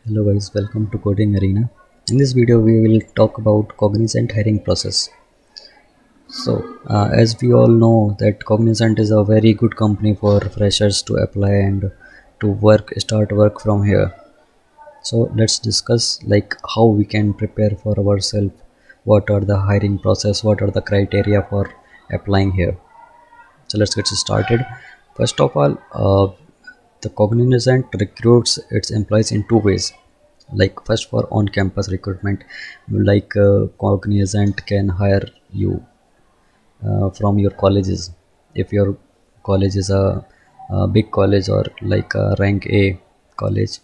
Hello guys, welcome to Coding Arena. In this video we will talk about Cognizant hiring process. As we all know that Cognizant is a very good company for freshers to apply and to start work from here. So let's discuss like how we can prepare for ourselves, what are the hiring process, what are the criteria for applying here. So let's get started. First of all, the Cognizant recruits its employees in two ways. Like first for on-campus recruitment, like Cognizant can hire you from your colleges. If your college is a big college or like a rank A college,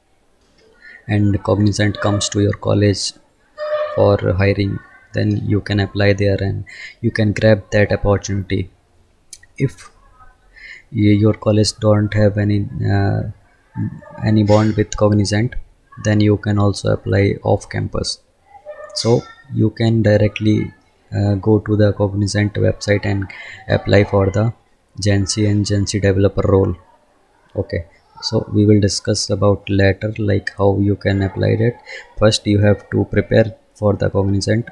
and Cognizant comes to your college for hiring, then you can apply there and you can grab that opportunity. If your college don't have any bond with Cognizant, then you can also apply off campus. So you can directly go to the Cognizant website and apply for the Gen-C and Gen-C developer role. Okay, so we will discuss about later like how you can apply that. First you have to prepare for the Cognizant,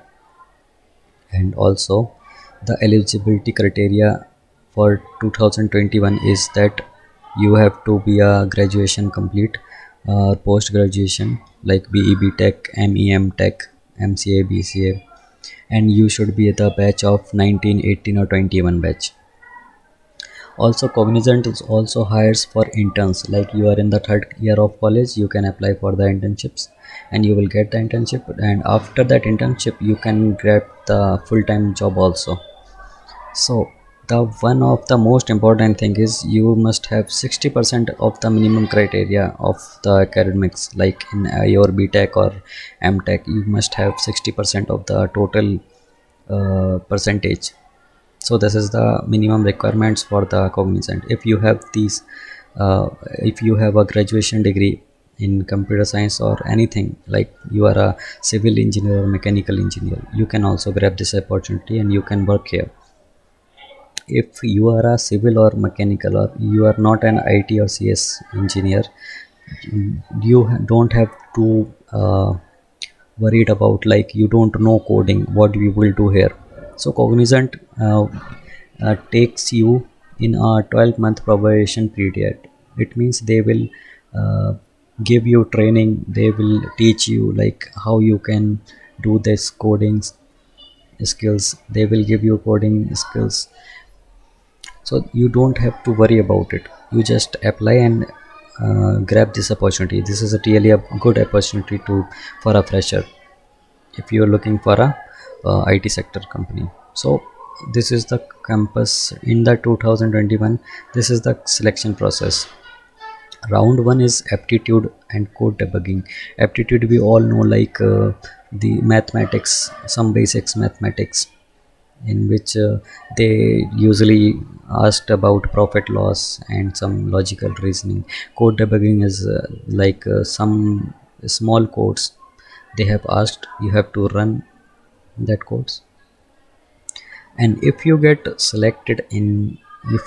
and also the eligibility criteria for 2021 is that you have to be a graduation complete or post graduation like BE Tech, MEM Tech, MCA, BCA, and you should be at the batch of 19, 18 or 21 batch. Also Cognizant is also hires for interns, like you are in the third year of college, you can apply for the internships and you will get the internship, and after that internship you can get the full-time job also. So the one of the most important thing is you must have 60% of the minimum criteria of the academics, like in your BTech or MTech you must have 60% of the total percentage. So this is the minimum requirements for the Cognizant. If you have these if you have a graduation degree in computer science or anything, like you are a civil engineer or mechanical engineer, you can also grab this opportunity and you can work here. If you are a civil or mechanical, or you are not an IT or CS engineer, you don't have to worried about like you don't know coding, what we will do here. So Cognizant takes you in a 12-month probation period. It means they will give you training, they will teach you like how you can do this coding skills, they will give you coding skills. So you don't have to worry about it, you just apply and grab this opportunity. This is really a good opportunity for a fresher if you are looking for a IT sector company. So this is the campus in the 2021. This is the selection process. Round 1 is aptitude and code debugging. Aptitude we all know, like the mathematics, some basics mathematics, in which they usually asked about profit loss and some logical reasoning. Code debugging is like some small codes they have asked, you have to run that codes. And if you get selected in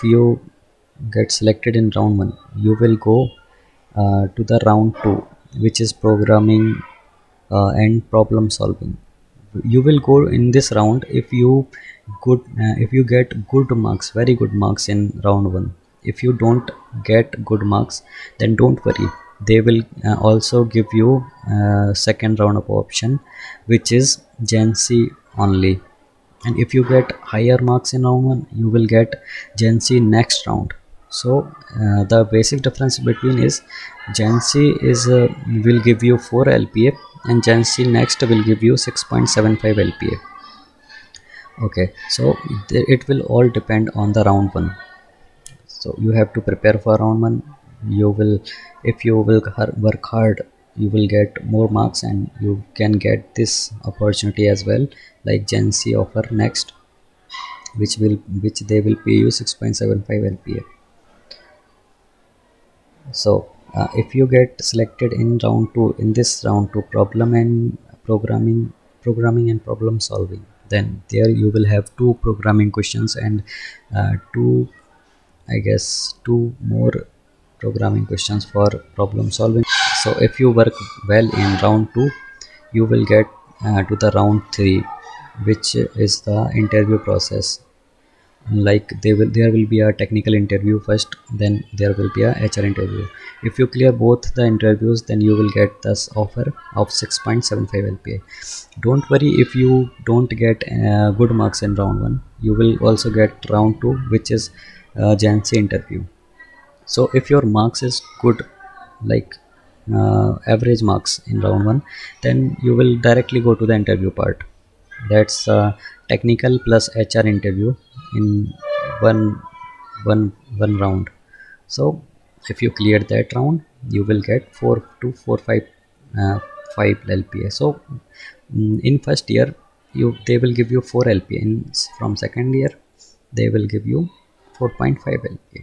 round 1, you will go to the round 2, which is programming and problem solving. You will go in this round if you get good marks, very good marks in round 1. If you don't get good marks, then don't worry, they will also give you second round of option, which is Gen-C only. And if you get higher marks in round 1, you will get Gen-C next round. So the basic difference between is Gen-C is will give you 4 LPA and Gen-C next will give you 6.75 LPA. Okay, so it will all depend on the round 1. So you have to prepare for round 1. You will, if you will work hard, you will get more marks and you can get this opportunity as well, like Gen-C offer next, which they will pay you 6.75 LPA. So if you get selected in round 2, in this round 2 programming and problem solving, then there you will have 2 programming questions and two, I guess, 2 more programming questions for problem solving. So if you work well in round 2, you will get to the round 3, which is the interview process. Like there will be a technical interview first, then there will be a HR interview. If you clear both the interviews, then you will get this offer of 6.75 LPA. Don't worry if you don't get good marks in round 1, you will also get round 2, which is Jansi interview. So if your marks is good, like average marks in round 1, then you will directly go to the interview part. That's technical plus HR interview in one one round. So if you clear that round, you will get 4 to 4 5 5 LPA. So in first year, they will give you 4 LPA. From second year, they will give you 4.5 LPA.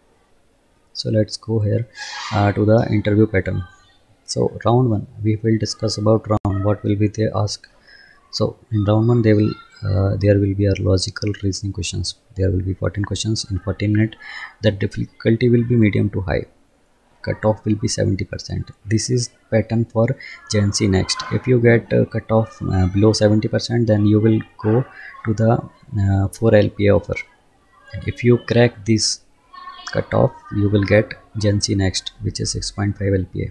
So let's go here to the interview pattern. So round 1, we will discuss about round what will be they ask. So in round 1, there will be a logical reasoning questions. There will be 14 questions in 14 minutes. The difficulty will be medium to high. Cutoff will be 70%. This is pattern for Gen Z next. If you get cutoff below 70%, then you will go to the 4 LPA offer. And if you crack this cutoff, you will get Gen Z next, which is 6.5 LPA.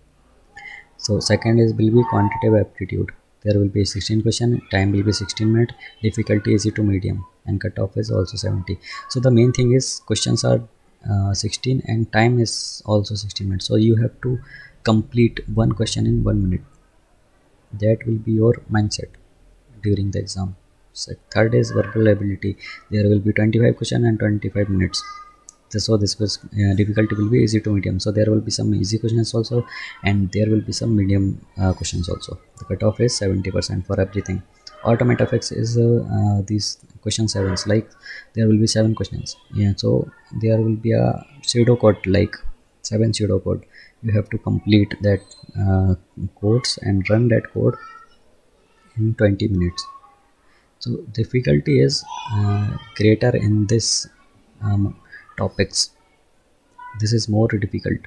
So second is will be quantitative aptitude. There will be 16 question, time will be 16 minutes, difficulty easy to medium, and cutoff is also 70. So the main thing is questions are 16 and time is also 16 minutes. So you have to complete one question in 1 minute. That will be your mindset during the exam. So third is verbal ability. There will be 25 question and 25 minutes. So this was difficulty will be easy to medium. So there will be some easy questions also, and there will be some medium questions also. The cutoff is 70% for everything. Automate effects is these question 7s, like there will be 7 questions. Yeah, so there will be a pseudo code, like 7 pseudo code. You have to complete that codes and run that code in 20 minutes. So difficulty is greater in this topics. This is more difficult.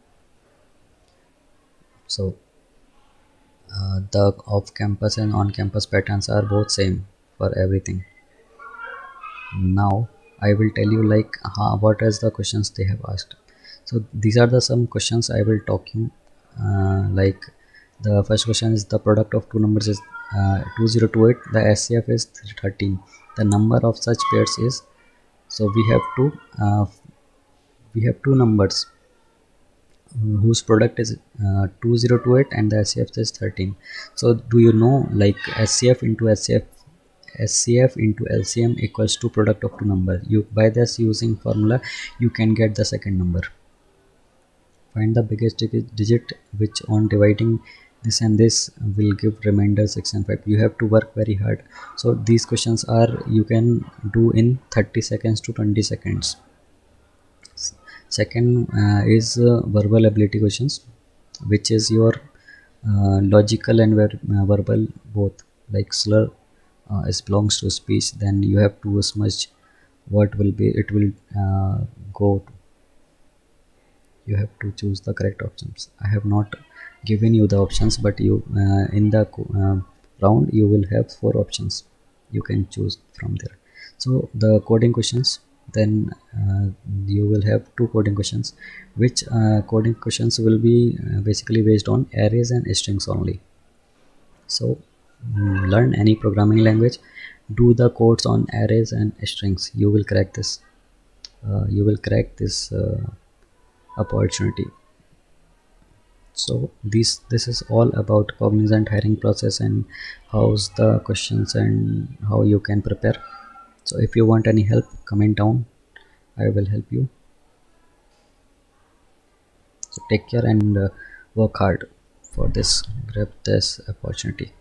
So the off-campus and on-campus patterns are both same for everything. Now I will tell you like what is the questions they have asked. So these are the some questions I will talk you. Like the first question is the product of two numbers is 2028. The SCF is 13. The number of such pairs is, so we have two numbers whose product is 2028 and the SCF is 13. So do you know, like SCF into SCF into LCM equals to product of two numbers. You by this using formula you can get the second number. Find the biggest digit which on dividing this and this will give remainder 6 and 5. You have to work very hard. So these questions are you can do in 30 seconds to 20 seconds. Second is verbal ability questions, which is your logical and verbal both. Like slur is belongs to speech, then you have to smudge what will be it will go to. You have to choose the correct options. I have not given you the options, but you in the round you will have 4 options. You can choose from there. So the coding questions, then you will have 2 coding questions, which coding questions will be basically based on arrays and strings only. So learn any programming language, do the codes on arrays and strings. You will crack this. You will crack this opportunity. So this is all about Cognizant hiring process and how's the questions and how you can prepare. So if you want any help, comment down. I will help you. So take care and work hard for this, grab this opportunity.